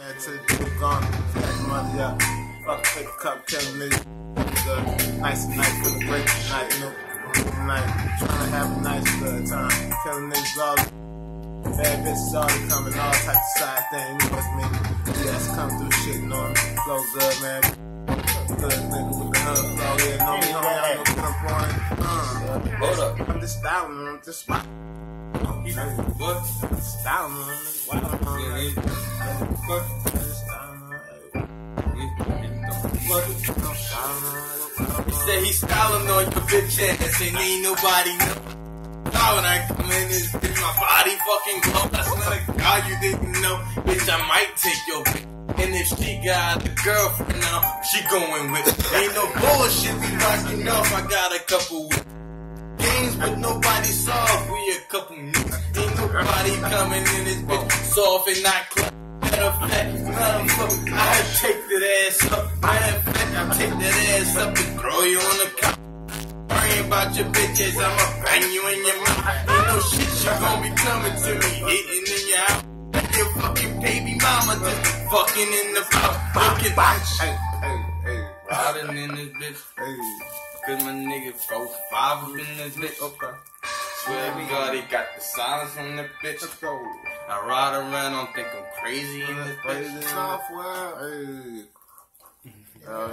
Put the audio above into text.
man, to the gone. Stack money up. Fuck paper cup, killing niggas. Nice night for the break tonight, you know. Tonight, trying to have a nice good time. Killing niggas all. Bad bitches already coming, all types of side things. You know what's me? Yes, come through shit, you know. Flow good, man. Good nigga with the hood flow, yeah. Know me, homie, I know what I'm going. Hold up. I'm just styling, I'm just styling. What? Styling, man. Wow, He said he's styling on your bitch ass and ain't nobody know. When I come in this bitch, my body fucking glow. I smell like God you didn't know. Bitch, I might take your bitch. And if she got a girlfriend now, she going with it. Ain't no bullshit, we rocking off. I got a couple games, but nobody soft. We a couple niggas. Ain't nobody coming in this bitch soft and not club. Matter of fact, I take that ass up. Matter of fact, I take that ass up and throw you on the couch. Worrying about your bitches, I'ma bang you in your mouth. Ain't no shit, you gon' be coming to me, hitting in your house. Your fucking baby mama just fucking in the mouth. Fucking hey. riding in this bitch. Hey. Cause my nigga 4-5 in this bitch. Okay. Swear to God, he got the silence on the bitch. Let's go. I ride around, don't think I'm crazy in this bitch. Crazy software. Hey.